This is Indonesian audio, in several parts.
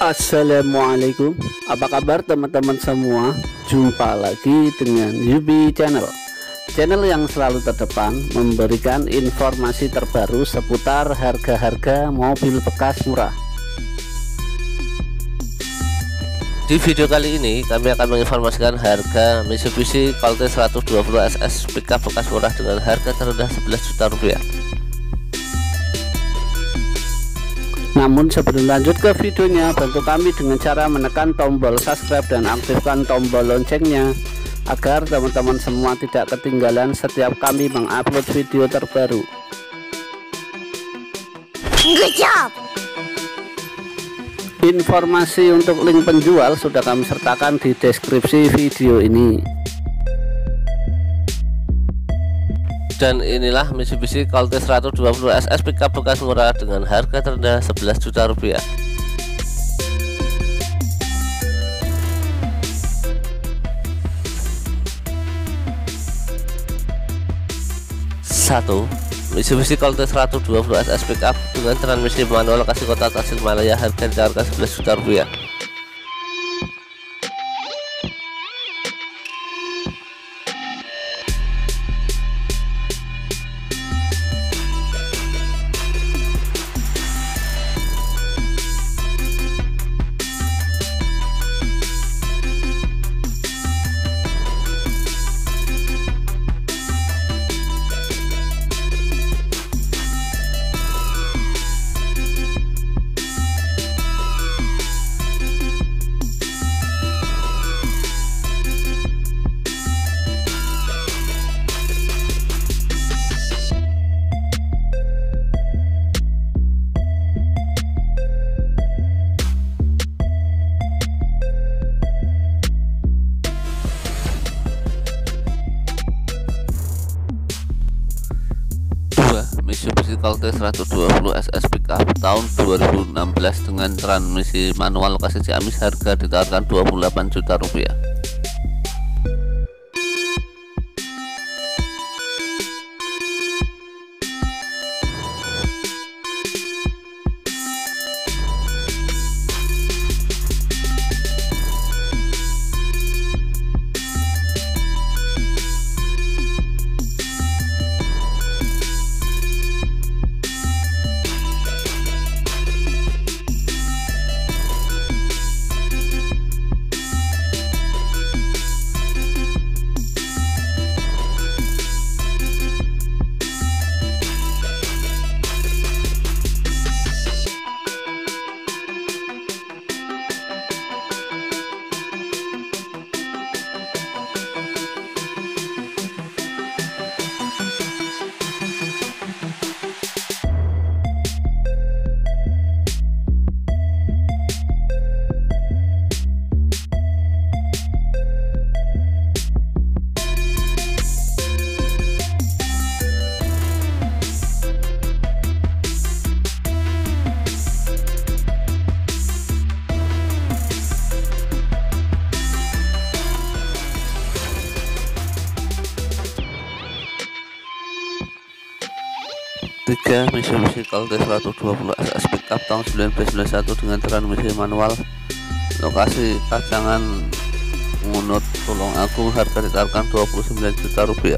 Assalamualaikum, apa kabar teman-teman semua? Jumpa lagi dengan Yubi Channel, channel yang selalu terdepan memberikan informasi terbaru seputar harga-harga mobil bekas murah. Di video kali ini kami akan menginformasikan harga Mitsubishi Colt 120 SS pickup bekas murah dengan harga terendah 11 juta rupiah. Namun sebelum lanjut ke videonya, bantu kami dengan cara menekan tombol subscribe dan aktifkan tombol loncengnya agar teman-teman semua tidak ketinggalan setiap kami mengupload video terbaru. Good job. Informasi untuk link penjual sudah kami sertakan di deskripsi video ini. Dan inilah Mitsubishi Colt 120 SS pickup bekas murah dengan harga terendah 11 juta rupiah. Satu, Mitsubishi Colt 120 SS pickup dengan transmisi manual lokasi kota Tasikmalaya, harga ditawarkan 11 juta rupiah. Mitsubishi Colt 120 SS pickup tahun 2016 dengan transmisi manual lokasi Ciamis, harga ditawarkan 28 juta rupiah. Tiga, Mitsubishi Colt 120 SS pickup tahun 1991 dengan transmisi manual lokasi Kacangan Ngunut Tulung Agung, harga ditawarkan 29 juta rupiah.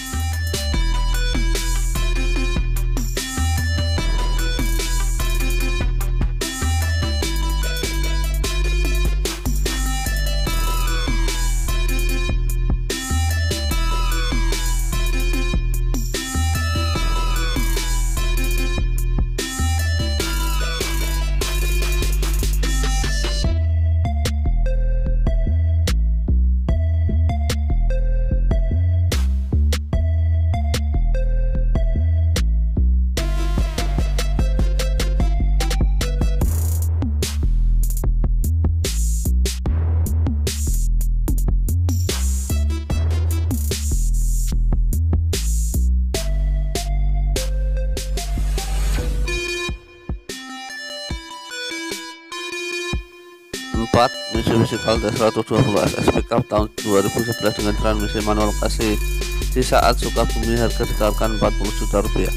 Empat, Mitsubishi Colt 120 SS pickup tahun 2011 dengan transmisi manual lokasi di Saat Sukabumi, harga ditawarkan 40 juta rupiah.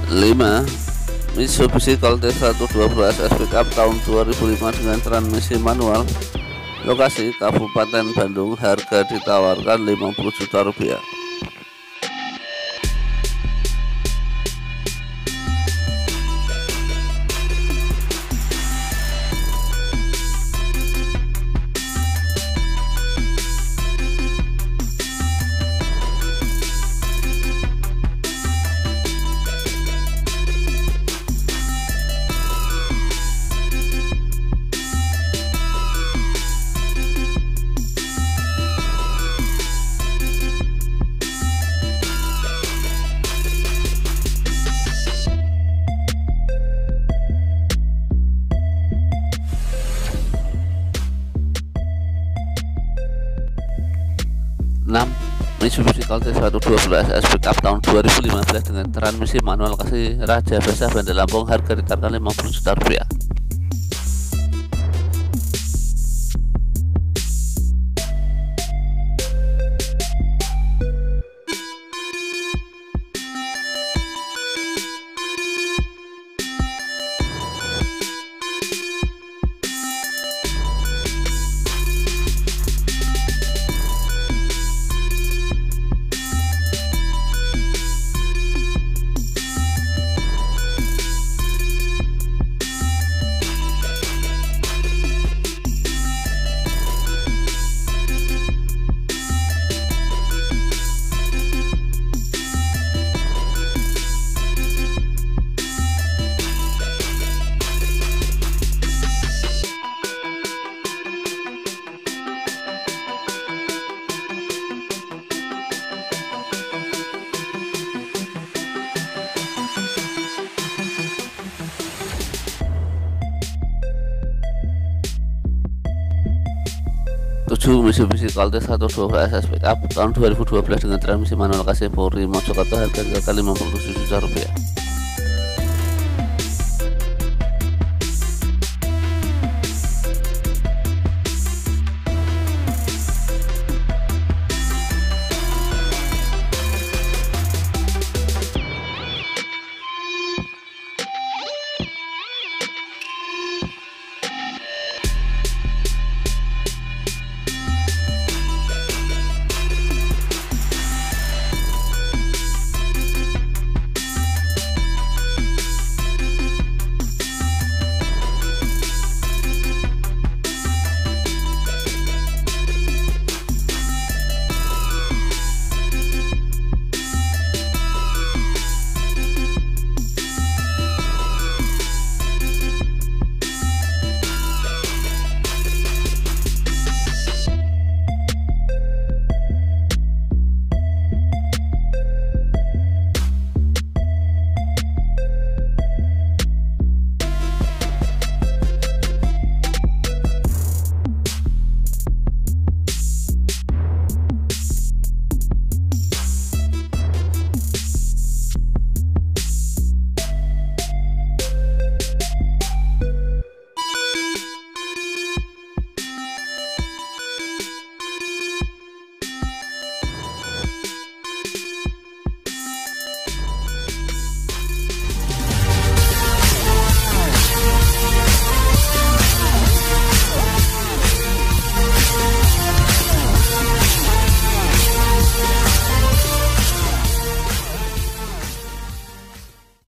5. Mitsubishi Colt 120 SS pickup tahun 2005 dengan transmisi manual, lokasi Kabupaten Bandung, harga ditawarkan 50 juta rupiah. Mitsubishi Colt 120 SS pickup tahun 2015 dengan transmisi manual, lokasi Raja Besar, Bandar Lampung, harga ditawarkan 50 juta rupiah. Mitsubishi Colt 120 SS pickup tahun 2012 dengan transmisi manual, lokasi Puri, Mojokerto, harga ditawarkan 57 juta rupiah.